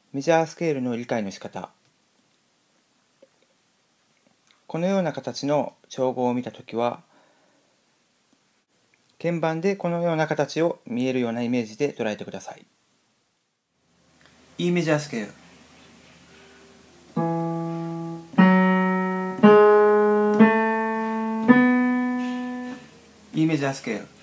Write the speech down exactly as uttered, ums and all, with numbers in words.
メジャースケールの理解の仕方。このような形の調合を見たときは、鍵盤でこのような形を見えるようなイメージで捉えてください。E メジャースケール、E メジャースケール、